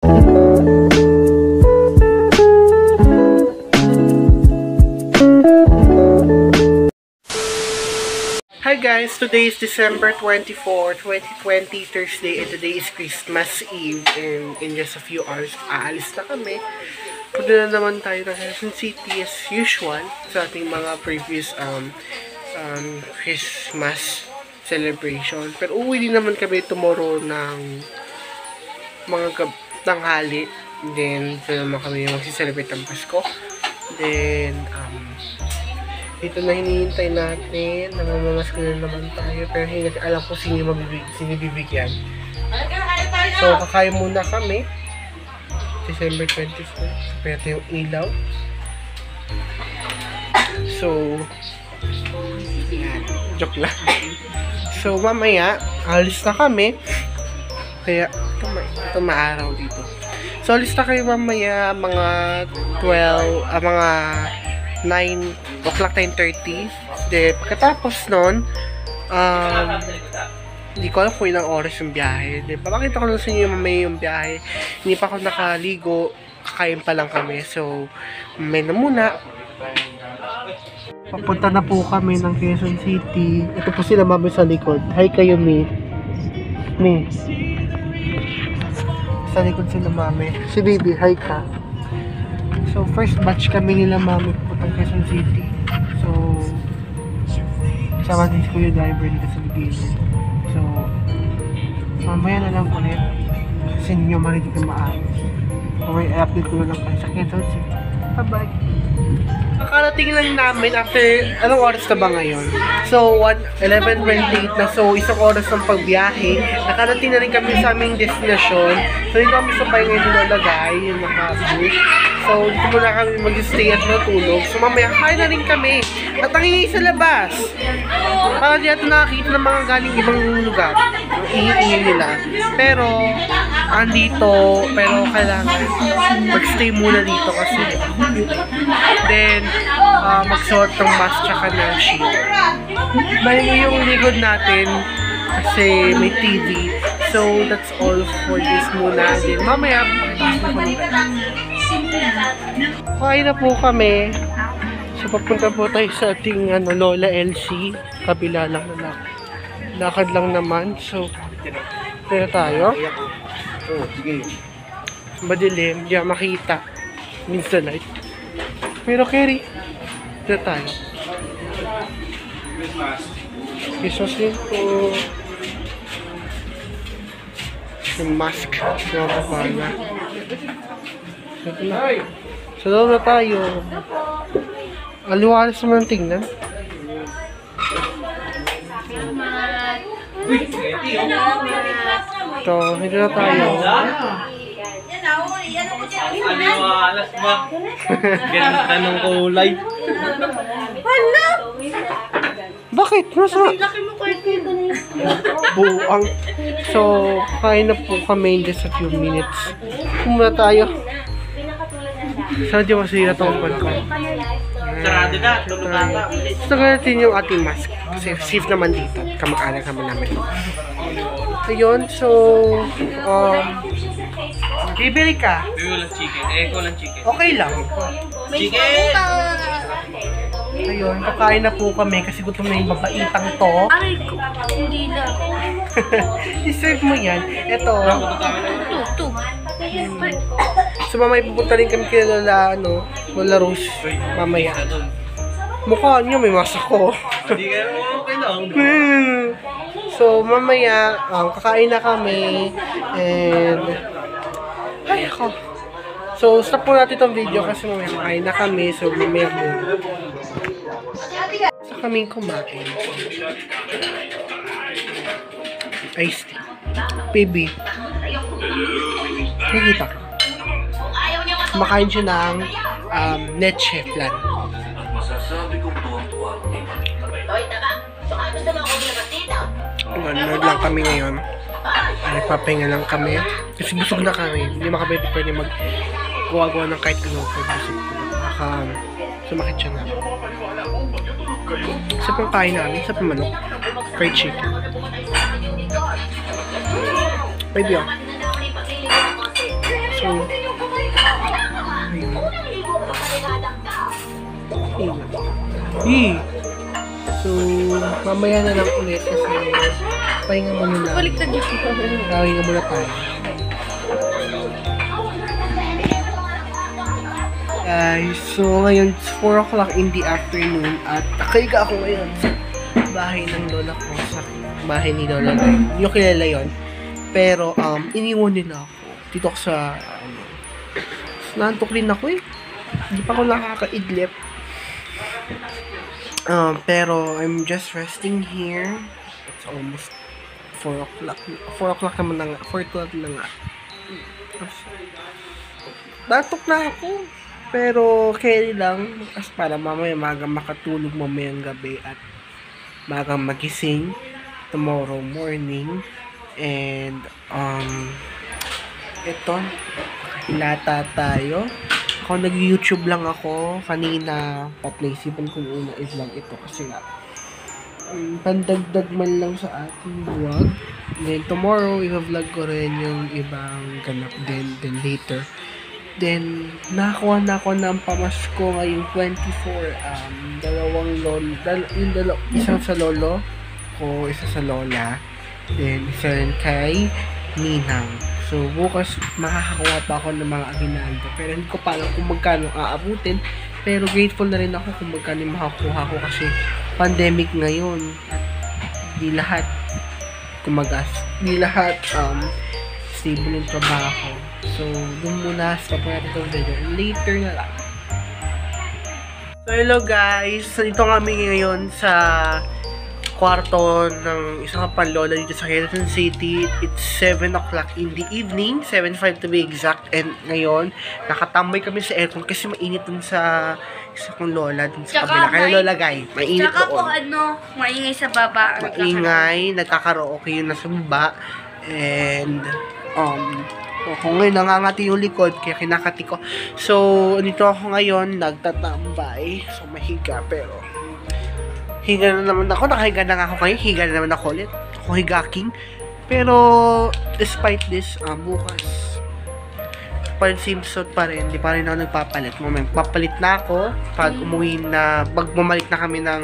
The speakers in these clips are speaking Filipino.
Hi guys, today is December 24, 2020, Thursday, and today is Christmas Eve, and in just a few hours, aalis na kami. Punta na naman tayo ng Quezon City as usual sa ating mga previous Christmas celebration. Pero uwi din naman kami tomorrow ng mga tanghali. Then, ito naman kami magsiselebrate ng Pasko. Then, dito na hinihintay natin. Namamamas ko na naman tayo. Pero hindi natin alam kung sino bibigyan. So, kakain muna kami. December 24. Pwede yung ilaw. So, yan. Joke lang. So, mamaya, alis na kami. Kaya, ito maaraw dito. So, alis na kayo mamaya mga 9 o'clock, 9:30. Then, pagkatapos nun, hindi ko alam kung ilang oras yung biyahe. Then, papakita ko lang sa inyo mamaya yung biyahe. Hindi pa ako nakaligo. Kakain pa lang kami. So, may na muna. Papunta na po kami ng Quezon City. Ito po sila mami sa likod. Hi kayo, Mi. Mi. Sa likod sila mami. Si baby, hi ka. So, first batch kami nila mami pupuntang Quezon City. So, sama din si Kuya Driver dito sa Bigilin. So, mamaya na lang ulit. Kasi hindi nyo marinig na maayos. Okay, i-update ko na lang kayo sa Quezon City. Bye-bye! Nakarating lang namin after, anong oras na ba ngayon? So, 11:28 na. So, isang oras ng pagbiyahe. Nakarating na rin kami sa aming destinasyon. So, dito kami sa pahinga yung nilalagay, yung naka-booth. So, dito muna kami mag-stay at natulog. So, mamaya, kain na rin kami. At ang ingay sa labas. Para di natin nakakita ng mga galing ibang lugar. Ang ingay nila. Pero, andito, pero kailangan mag-stay muna dito kasi. Then, magsuot ng mask tsaka ng sheet. Bahin yung likod natin kasi may TV. So, that's all for this muna. Then, mamaya, kain na po kami. So, papunta po tayo sa ating Lola LC. Kabila lang na lakad lang naman. So, pero tayo. Madilim, di makita. Means the light. Pero carry. Pero tayo. Christmas din po. Yung mask. Yung kapala. So, doon na tayo. Aliwalas naman ang tingnan. Ito, hindi na tayo. Aliwalas ba? Ganda ng kulay. Hala! Bakit? Nasa? Buang. So, kain na po kami in just a few minutes. Kumuna tayo. Sana di masira itong pan ko. Sarado na, lumutata. Gusto ko natin yung ating mask. Kasi safe naman dito. Kamakanan naman namin. Ayun, so, bibili ka? Bibili lang chicken. Ko lang chicken. Okay lang. Chicken! Ayun, kakain na po kami kasi gutom na yung babaitang to. Aray ko, hindi na. I-serve mo yan. Ito. Ito. So, mamaya pupunta rin kami kay Lola, Lola Rose. Mamaya. Mukha niyo, may mask ako. Hindi ka okay lang. So, mamaya, kakain na kami. And, ay ako. So, stop po natin itong video kasi mamaya kakain na kami. So, mamaya muna. Sa kaming kumain. Iced tea. Baby. Nakikita ko. Kumakain siya ng leche flan. Nanonood lang kami ngayon. Nagpapahinga lang kami. Kasi busog na kami. Hindi makapwede pwede mag-gawa-gawa ng kahit ano. Baka sumakit siya na. Isa pang kain namin. Isa pang manok. Fried chicken. Pwede yun. So, ayun. So, mamaya na lang ulit kasi pahinga muna na. Balik na dito. Pahinga muna tayo. Guys, so ngayon it's 4 o'clock in the afternoon at nakaiga ako ngayon sa bahay ng lola ko, sa bahay ni Lola Guy. Hindi ko kilala yun. Pero, iniwan nila ako. Dito ako sa, nantok rin ako eh. Hindi pa ako nakakaidlip. Pero, I'm just resting here. It's almost 4 o'clock. 4 o'clock naman na nga. 4:12 na nga. Natok na ako. Pero, carry lang. Kasi para mamaya magang makatulog mamayang gabi at magang magising tomorrow morning. And, ito, hilata tayo. Ako nag-YouTube lang ako kanina. At naisipan ko muna i-vlog ito kasi nga pandagdag man lang sa ating vlog. Then, tomorrow, i-vlog ko rin yung ibang ganap din. Then, later. Then, nakakuha na ako ng pamasko ngayong 24. Dalawang lolo. Isang sa lolo ko, isa sa lola. Then, isa rin kay Ninang. So, bukas makakakuha pa ako ng mga aginaldo. Pero hindi ko pa alam kung magkano aabutin. Pero grateful na rin ako kung magkano makakuha ko kasi pandemic ngayon. At di lahat tumagas. Di lahat stable yung trabaho. So, doon muna stop natin itong video. Later na lang. So, hello guys. Dito kami ngayon sa kwarto ng isang panlola dito sa Quezon City. It's 7 o'clock in the evening. 7:05 to be exact. And ngayon, nakatambay kami sa aircon kasi mainit dun sa isa kong lola dun sa kabila. Kaya Lola Guy, mainit doon. Tsaka po maingay sa baba. Maingay, nagkakaraoke yun nasa baba. And, kung ngayon nangangati yung likod, kaya kinakati ko. So, dito ako ngayon, nagtatambay. So, mahiga, pero higa na naman ako. Nakahiga na nga ako ngayon. Higa na naman ako ulit. Ako higaking. Pero, despite this, bukas, pa rin simsot pa rin. Di pa rin ako nagpapalit. Papalit na ako pag umuwi na, pag bumalik na kami ng,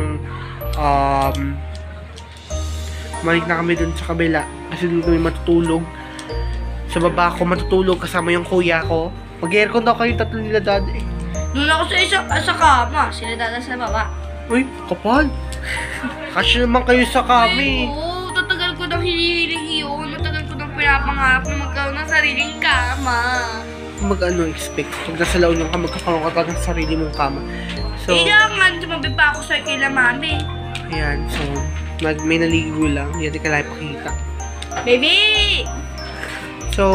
bumalik na kami dun sa kabila. Kasi dun kami matutulog. Sa baba ako matutulog kasama yung kuya ko. Mag-aircon daw kayo tatlo nila dati. Doon ako sa kama. Sila dada sa baba. Uy, kapal. Kasi naman kayo sa kami. Oo, tatagal ko nang hinihiling yun. Matagal ko nang pinapangarap na magkaroon ng sariling kama. Mag-ano expect? Pag nasa laon ka, magkakaroon ka ng sarili mong kama. So, kailangan tumabi pa ako sa kila mami. ayan. So, may naligo lang. Hindi ka lang pakita. Baby! So,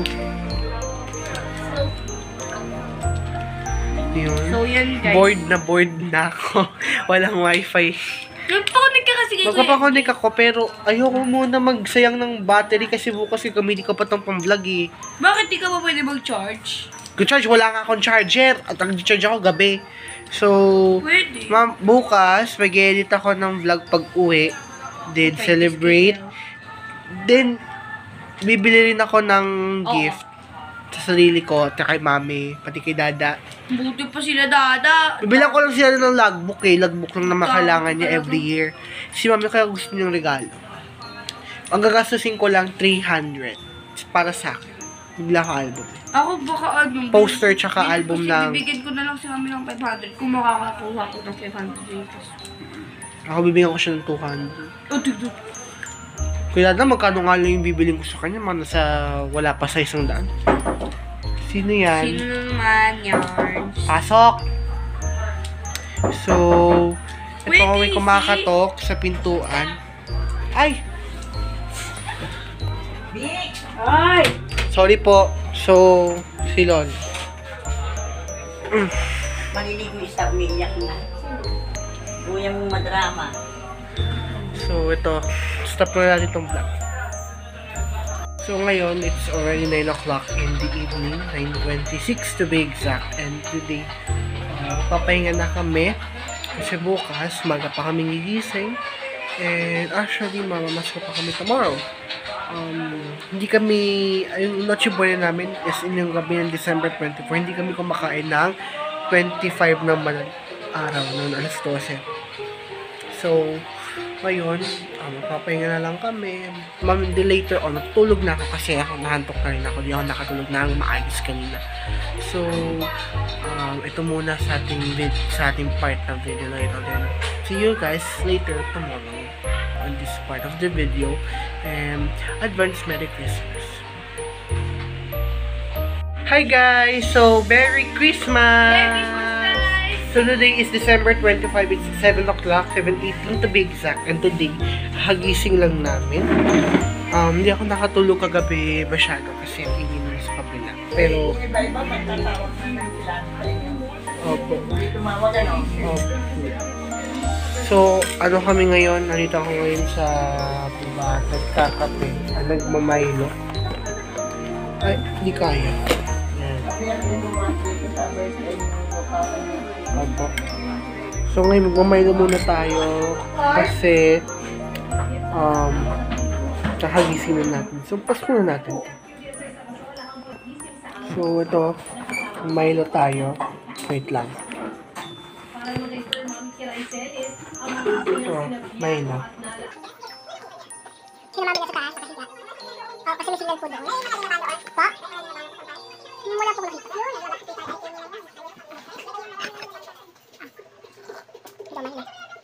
yun. So, yan guys. Bored na ako. Walang wifi. Magpakonek ka kasi kayo. Magpapakonek ako, pero ayoko muna magsayang ng battery kasi bukas gagamitin ko pa itong pang-vlog eh. Bakit di ka pa pwede mag-charge? Good-charge, wala nga akong charger. At nag-charge ako gabi. So, Pwede. bukas, mag-edit ako ng vlog pag-uwi. Then, celebrate. Then, bibili rin ako ng gift sa sarili ko, at kay mami, pati kay dada. Buti pa sila dada. Bibilang ko lang sila ng logbook eh. Logbook lang na makailangan niya every year. Si mami kaya gusto niyang regalo. Ang gagastusin ko lang 300 para sa akin. Bibila ko album. Ako baka Poster tsaka album ng... Bibigyan ko na lang si mami ng 500 kung makakakuha ko ng 500 pesos. Ako bibigyan ko siya ng 200. Oh, tigdo. Kaya na magkano nga lang yung bibiling ko sa kanya. Mga nasa wala pa sa 100. Sino yan? Sino naman yarns? Pasok! So, ito Wait, kami easy. kumakatok sa pintuan. Ay! Ay! Sorry po. So, si Lon. Maliligo isa, umiiyak na. Kuya mong madrama. So, ito. Stop na natin itong vlog. So, ngayon, it's already 9 o'clock in the evening. 9:26 to be exact. And today, papahinga na kami. Kasi bukas, maga pa kami gigising. And actually, mamamas ko pa kami tomorrow. hindi kami, yung Noche Buena namin is in yung gabi ng December 24, hindi kami kumakain ng 25 naman araw, noon alas 12. So, ngayon, magpapahinga na lang kami. Later on, natulog na ako kasi ako nahantok na rin ako. Di ako nakatulog na ang maayos kanina. So, ito muna sa ating part ng video na ito. Then, see you guys later tomorrow on this part of the video. And advance Merry Christmas. Hi guys! So, Merry Christmas! So, today is December 25. It's 7 o'clock, 7:18 to be exact. And today, hagising lang namin. Hindi ako nakatulog kagabi masyado kasi ang ingin sa kabila. Pero, Iba-iba magtatawag na ng ilan. opo. Hindi tumawag ano. Opo. So, ano kami ngayon? Nandito ako ngayon sa baba. Nagkakape. Nagmamaylo. Ay, hindi kaya. Yan. Opo. So, ngayon magmamaylo muna tayo kasi kakagising na natin. So, pasko na natin. So, ito, Milo tayo. Wait lang. Ito, Milo. Sino mami na sa taas? Nakahigla. Oh, kasi may signal po doon. Pa? Wala po nakita. Ito, mahina.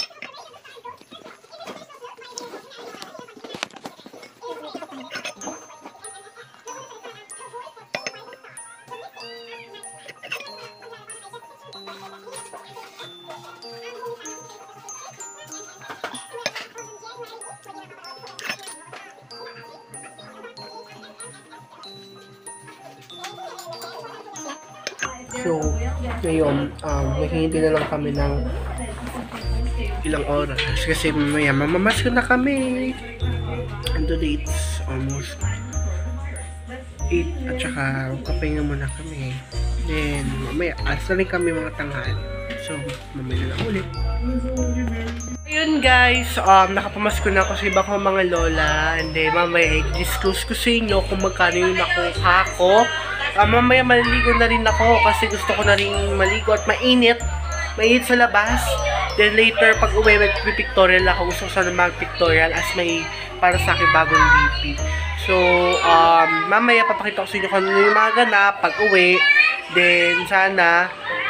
So, ngayon, naghihintay na lang kami ng ilang oras. Kasi mamaya, mamamasko na kami. And today, it's almost 8. At saka, kapahinga muna kami. Then, mamaya, alas na rin kami mga tanghali. So, mamaya na lang ulit. Ayun guys, nakapamasko na ako sa iba kong mga lola. And then, mamaya, i-disclose ko sa inyo kung magkano yung nakuha ko. Mamaya maliligo na rin ako kasi gusto ko na rin maligo at mainit. Mainit sa labas. Then later, pag uwi, mag-pictorial ako. Gusto ko sana mag-pictorial as may para sa akin bagong DP. So, mamaya papakita ko sa inyo kung ano yung mga ganap pag uwi. Then, sana,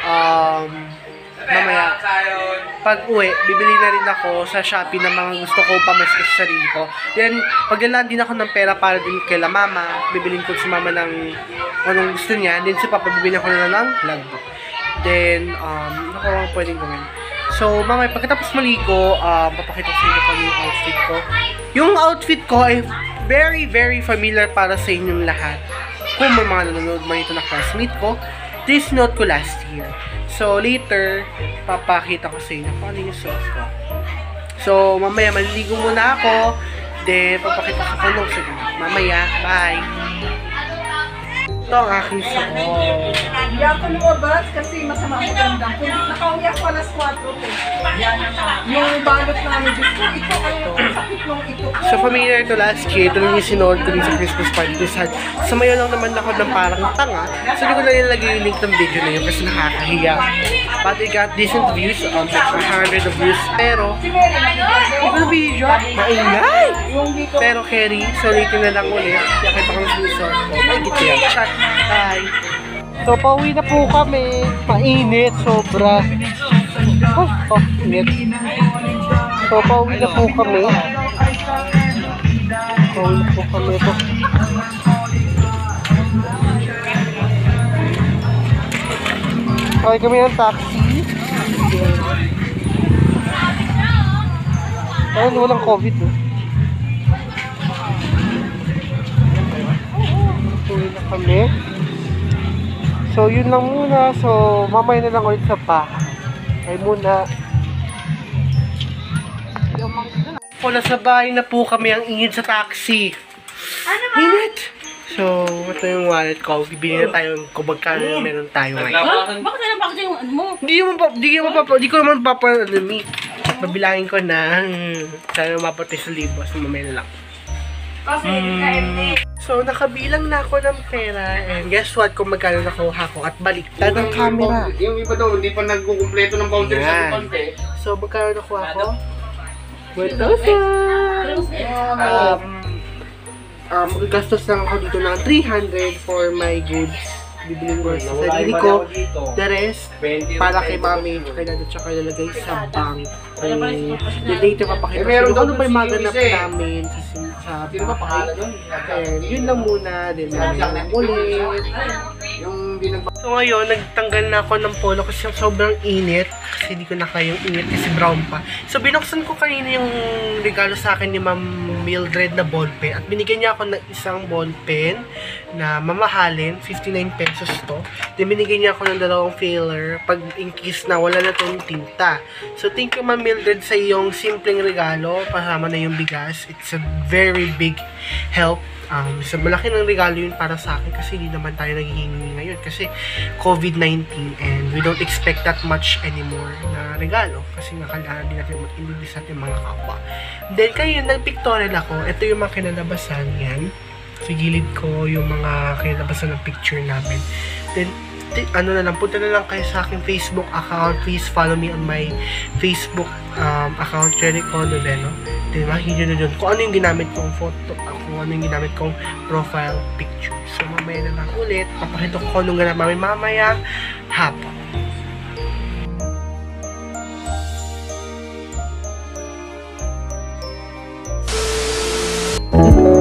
mamaya, pag uwi, bibili na rin ako sa Shopee ng mga gusto ko pamasko sa sarili ko. Then, paglalaan din ako ng pera para din kay la mama. Bibilin ko si mama ng anong gusto niya. Then, si papa, bibili ako na ng logbook. Then, ano ko ang pwedeng gawin. So, mamaya, pagkatapos maligo, papakita ko sa inyo kung yung outfit ko. Yung outfit ko ay very, very familiar para sa inyong lahat. Kung may mga nanonood man ito na classmate ko, this note ko last year. So, later, papakita ko sa inyo kung ano yung suot ko. So, mamaya, maliligo muna ako. Then, papakita ko sa inyo. Mamaya, bye! Ito ang aking suot. Hindi ako lumabas kasi masama ang ganda. Kung nakauwi ako alas 4 ko. Yan na. Yung balot namin dito, ito ang sakit nung ito. So, familiar ito last year. Ito lang yung sinuot ko din sa Christmas party. Sumayo lang naman ako ng parang tanga. So, hindi ko na nilagay yung link ng video na yun kasi nakakahiya. But I got decent views. Like 100 of views. Pero, yung video, maingay! Pero, Kerry, so later na lang ulit. Nakita ko ng sinuot ko. Ay, gito yan. Chat. Bye! So, pauwi na po kami. Mainit, sobra. Oh, init. So, pauwi na po kami. Pauwi na po kami ito. Pauwi kami ng taxi. Ayun, walang COVID. Pauwi na kami. So, yun lang muna. So, mamaya na lang ulit sa bahay. Ay muna. Wala sa bahay na po kami ang ingin sa taxi. Ano ba? Init! So, ito yung wallet ko. Bibili na tayo kung magkano yung meron tayo ngayon. Bakit yung ano mo? Di ko naman papalamig. Babilangin ko na. Sana mapatay sa libos. Mamaya na lang. Kasi hindi ka So, nakabilang na ako ng pera. And guess what? Kung magkano nakuha ko. At baliktad ang camera. Yung iba daw, hindi pa nagkukumpleto ng boundary Yan. sa konti. So, magkano nakuha ko? 1,000! Gastos lang ako dito ng 300 for my goods. Bibiling ko sa sarili ko. The rest, para kay mami, kay dad, tsaka ilalagay sa bank. Yung later papakita ko ano ba yung maganap namin sa bahay. And yun lang muna. Then, lang ulit. So ngayon, nagtanggal na ako ng polo kasi sobrang init. Kasi hindi ko na kayang init kasi brown pa. So binuksan ko kanina yung regalo sa akin ni Ma'am Mildred na ballpen. At binigyan niya ako ng isang ballpen na mamahalin. 59 pesos to. Then binigyan niya ako ng dalawang filler pag in case na wala na tong tinta. So thank you Ma'am Mildred sa iyong simpleng regalo. Kasama na yung bigas. It's a very big help. So malaki ng regalo yun para sa akin kasi hindi naman tayo naghihingi ngayon kasi COVID-19 and we don't expect that much anymore na regalo kasi nga kailangan din natin mag-introduce natin mga kapwa. Then kayo, nag-pictorial ako. Ito yung mga kinalabasan yan. Sa gilid ko yung mga kinalabasan ng picture namin. Then ano na lang, punta na lang kayo sa aking Facebook account. Please follow me on my Facebook account, Cherry Condoleno. Then makikita nyo dun kung ano yung ginamit kong photo, kung ano yung ginamit kong profile picture. So mamaya na lang ulit, papakita ko kung anong ganap namin mamaya hapon.